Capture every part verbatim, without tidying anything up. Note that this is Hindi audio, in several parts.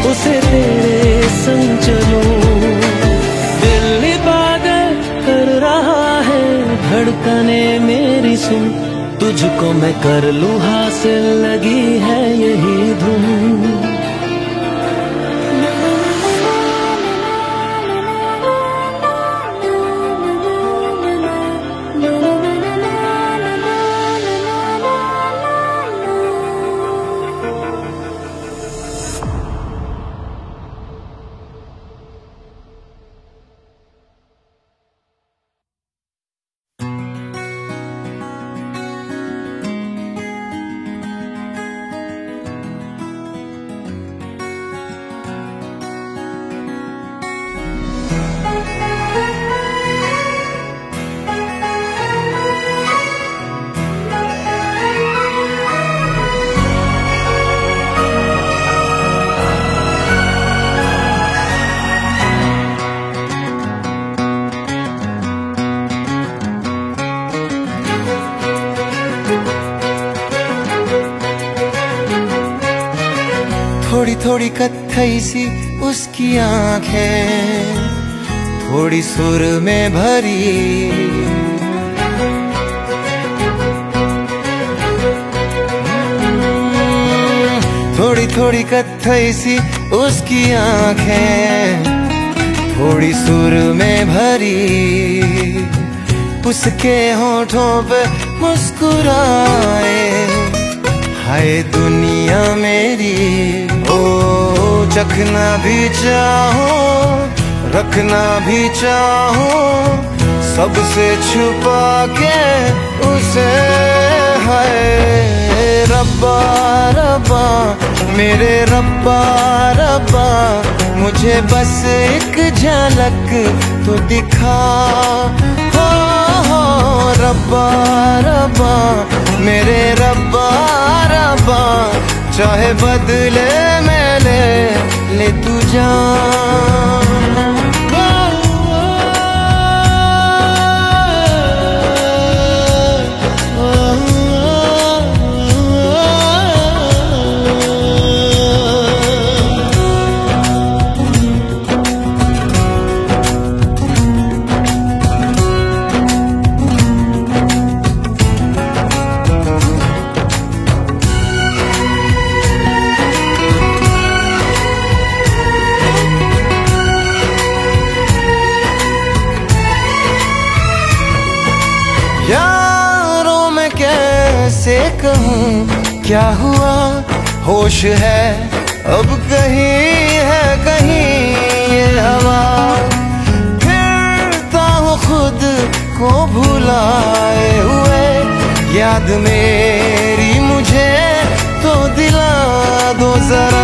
उसे तेरे संग चलूं। दिल इबादत कर रहा है, धड़कने मेरी सुन, तुझको मैं कर लूं हासिल, लगी है यही धुन। थोड़ी थोड़ी कत्थई सी उसकी आंखें, थोड़ी सुर में भरी, थोड़ी थोड़ी कत्थई सी उसकी आंखें, थोड़ी सुर में भरी। उसके होठों पे मुस्कुराए, हाय दुनिया मेरी। ओ चखना भी चाहो, रखना भी चाहो, सबसे छुपा के उसे। हाय रब्बा रब्बा मेरे रब्बा रब्बा, मुझे बस एक झलक तो दिखा। हो हो रब्बा रब्बा मेरे रब्बा रब्बा, चाहे बदले में ले ले तू जान। यारों में कैसे कहूँ क्या हुआ, होश है अब कहीं है कहीं ये हवा। फिरता हूँ खुद को भुलाए हुए, याद मेरी मुझे तो दिला दो जरा।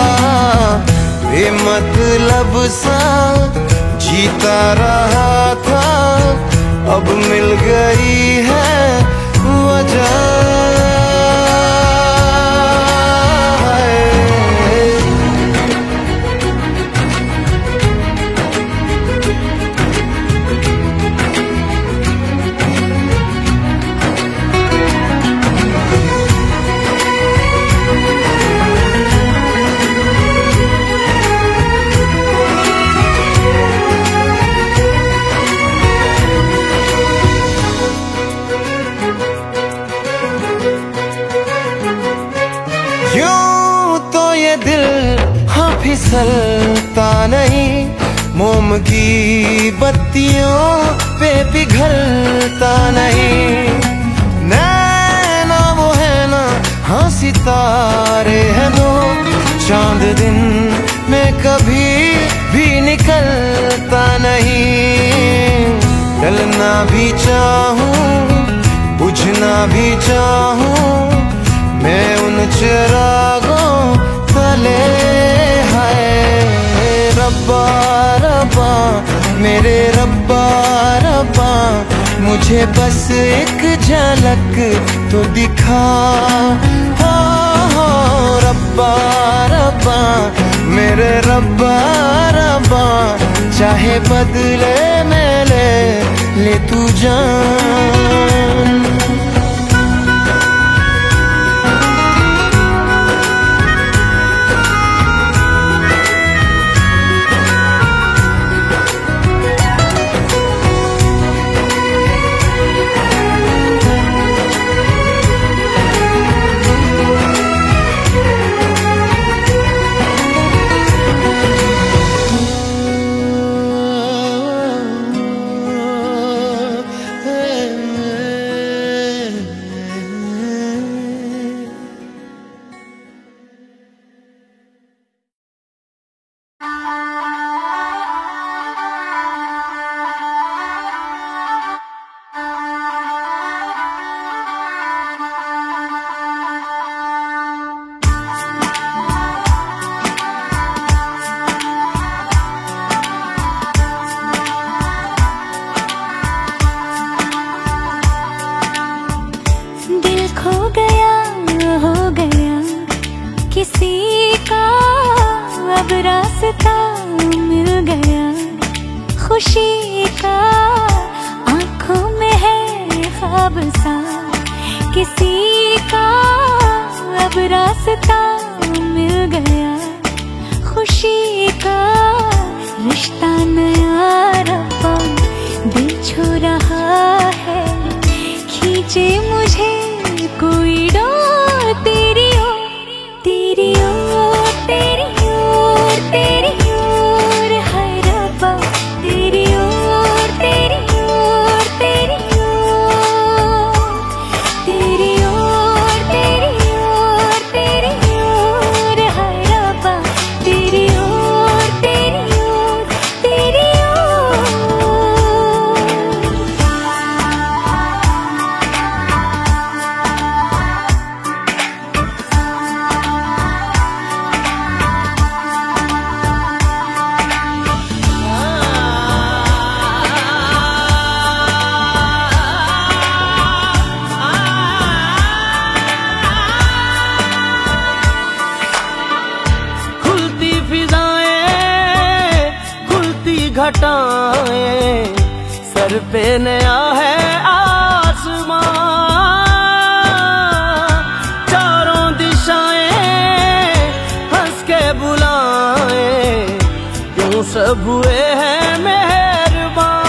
बेमतलब सा जीता रहा था, अब मिल गई है वजह। फिसलता नहीं, मोम की बत्तियों पे पिघलता नहीं। नैना वो है ना, हाँ सितारे हैं दो, चांद दिन में कभी भी निकलता नहीं। डलना भी चाहूं, बुझना भी चाहूं, मैं उन चिरागों तले। रब्बा रब्बा मेरे रब्बा रब्बा, मुझे बस एक झलक तो दिखा। हो हो रब्बा रब्बा मेरे रब्बा रब्बा, चाहे बदले में ले ले तू जान। अब रास्ता मिल गया खुशी का, आंखों में है ख्वाब सा किसी का। अब रास्ता मिल गया खुशी का, रिश्ता नया रब्बा दिल छू रहा है, खींचे मुझे कोई डोर तेरी ओर, तेरी ओर, तेरी ओर, तेरी ओर, हाय रब्बा तेरी ओर, तेरी ओर, तेरी ओर, तेरी ओर, तेरी ओर, तेरी ओर, हाय रब्बा तेरी ओर, तेरी ओर, तेरी ओर। खुलती फिजाएं, खुलती घटाएं, सर पे नया है आसमां, चारों दिशाएं हंस के बुलाएं, क्यों सब हुए हैं मेहरबान।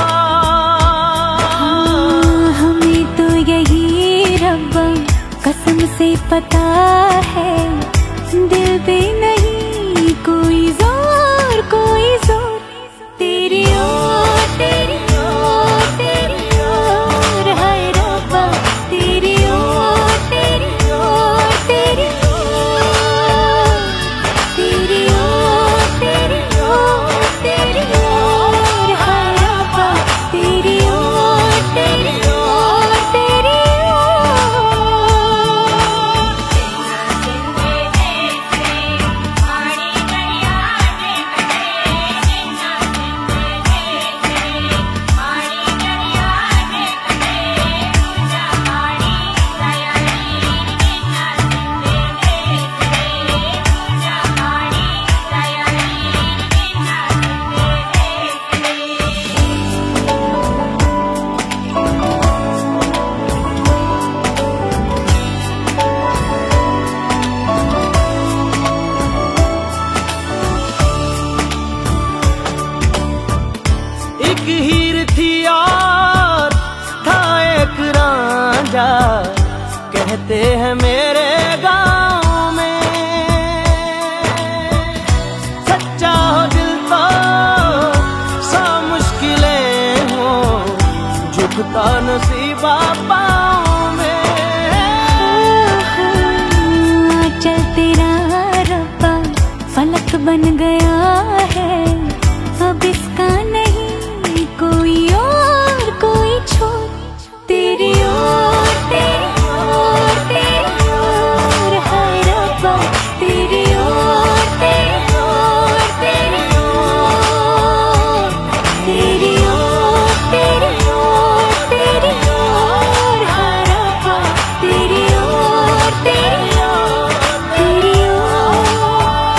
हमें तो यही रब्बा कसम से पता है, दिल पे नहीं कोई जोर, कोई जोर, तेरी ओर, तेरी ओर, तेरी ओर, हाय रब्बा तेरी ओर, तेरी ओर, तेरी ओर, तेरी ओर, तेरी ओर, तेरी ओर, हाय रब्बा तेरी ओर, तेरी ओर, तेरी ओर। एक हीर थी और था एक रांझा, कहते हैं मेरे गांव में, सच्चा हो दिल तो सा मुश्किलें हो, झुकता नसीबा पाँव में। चल तेरा रब्बा फलक बन गया है, अब इसका नहीं कोई और, कोई छोर, तेरी ओर, तेरी ओर, तेरी ओर, हाय रब्बा तेरी ओर, तेरी ओर, तेरी ओर, तेरी ओर, तेरी ओर, तेरी ओर, हाय रब्बा तेरी ओर, तेरी ओर, तेरी ओर।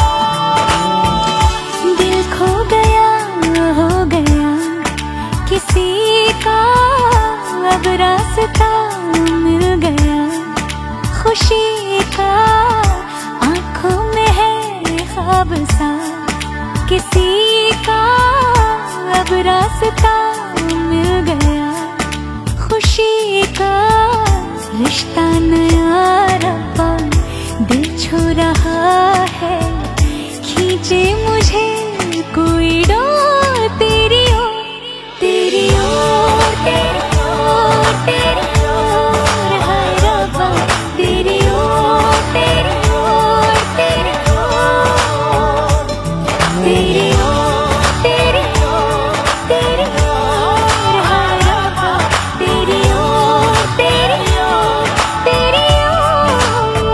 दिल खो गया, हो गया किसी का, अब रास्ता मिल गया खुशी का, आंखों में है ख्वाब सा किसी का, अब रास्ता मिल गया खुशी का, रिश्ता नया रब्बा दिल छू रहा है, खींचे मुझे कोई डोर तेरी ओर, तेरी ओर, तेरी ओर, तेरी ओर, हाय रब्बा तेरी ओर, तेरी ओर, तेरी ओर, तेरी ओर, तेरी ओर, तेरी ओर, हाय रब्बा तेरी ओर, तेरी ओर, तेरी ओर।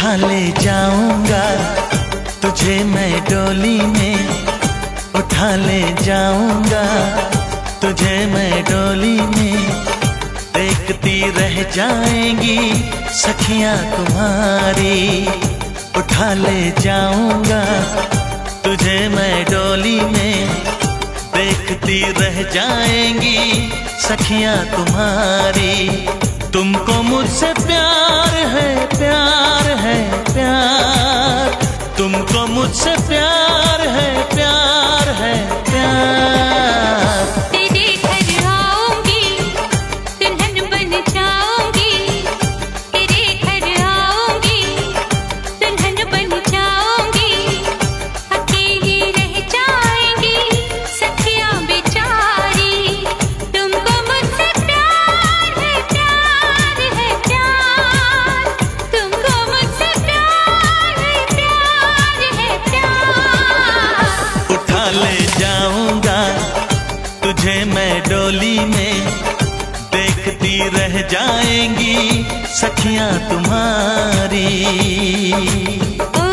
उठा ले जाऊंगा तुझे मैं डोली में, उठा ले जाऊंगा तुझे मैं डोली में। देखती रह जाएंगी सखियां तुम्हारी, उठा ले जाऊंगा तुझे मैं डोली में। देखती रह जाएंगी सखियां तुम्हारी। तुमको मुझसे प्यार है, प्यार है, प्यार। तुमको मुझसे प्यार है, प्यार है, प्यार। तेरे घर आऊंगी, दुल्हन बन जाऊंगी। तेरे घर आऊंगी, दुल्हन बन जाऊंगी। अकेली रह जाएंगी सखियां बेचारी। तुमको मुझसे प्यार है, प्यार है, प्यार। तुमको मुझसे प्यार है, प्यार है, प्यार। उठा ले जाऊंगा तुझे मैं डोली में। देखती रह जाएंगी सखियां तुम्हारी। ओ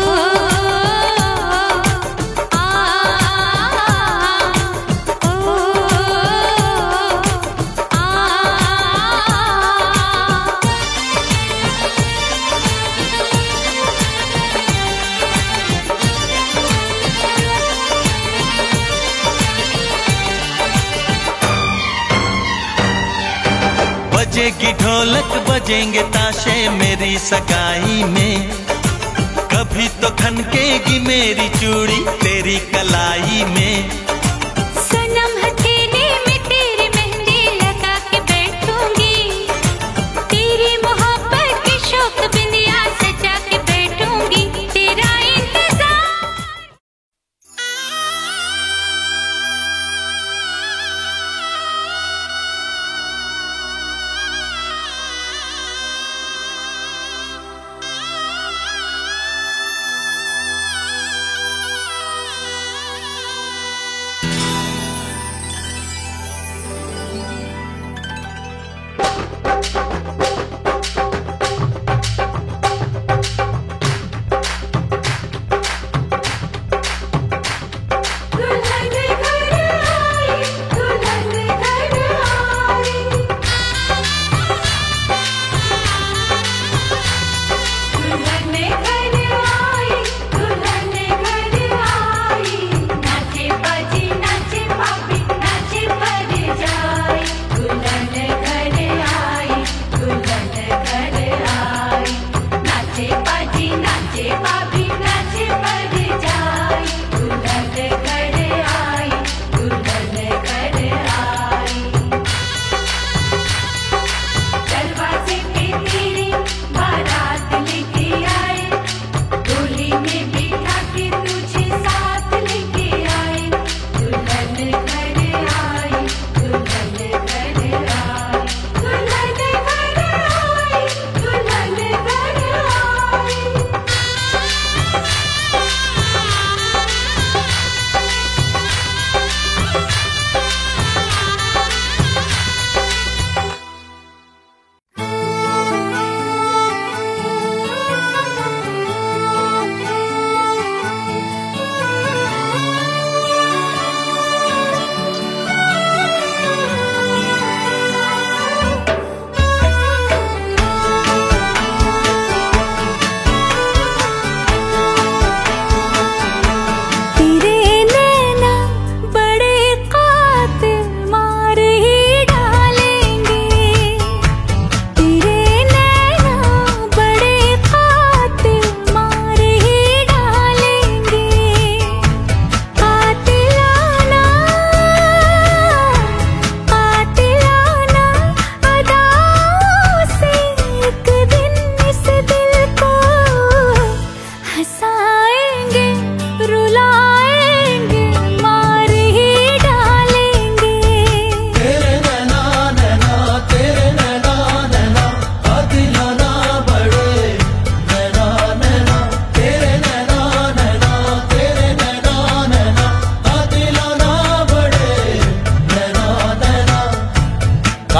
आ ओ आ। बजेगी ढोलक बजेंगे ताशे मेरी सगाई में। कभी तो खनकेगी मेरी चूड़ी तेरी कलाई में। सनम हथेली में तेरी मेहंदी लगा के बैठूंगी। तेरी मोहब्बत की शौक बिंदिया सजा के बैठूंगी। तेरा इंतजार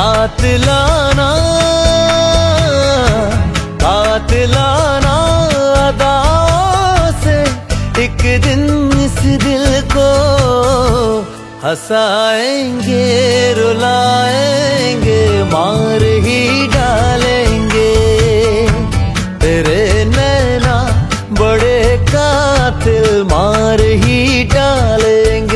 कातिलाना कातिलाना हंसाएंगे रुलाएंगे मार ही डालेंगे। तेरे नैना बड़े कातिल मार ही डालेंगे।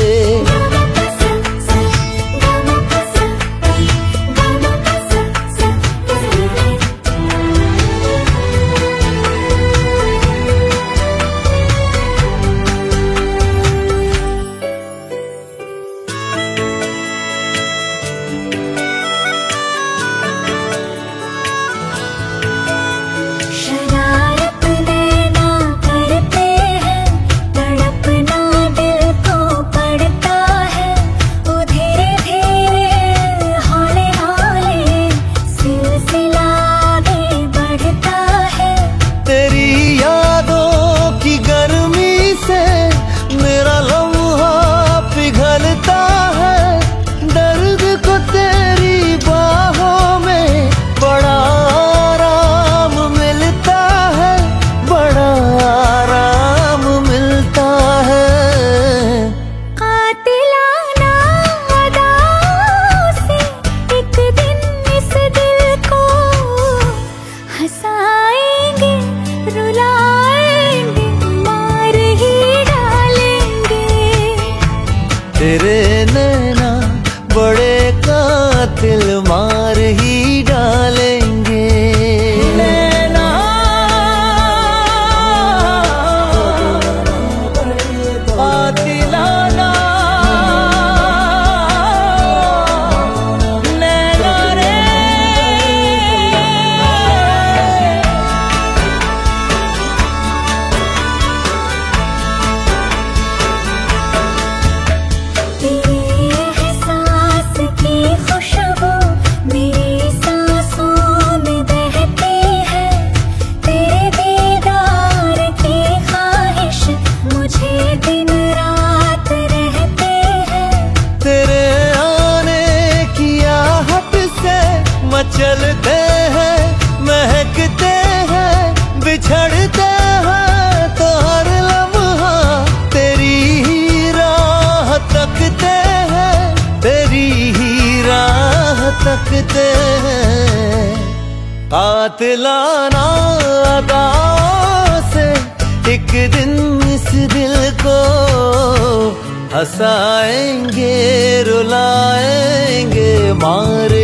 तेरे नैना बड़े कातिल मार ही डालेंगे। नैना कातिलाना नैना रे। चलते हैं महकते हैं बिछड़ते हैं तो हर लम्हा तेरी ही राह तकते हैं, तेरी ही राह तकते हैं। कातिलाना अदाओं से एक दिन इस दिल को हंसाएंगे रुलाएंगे मार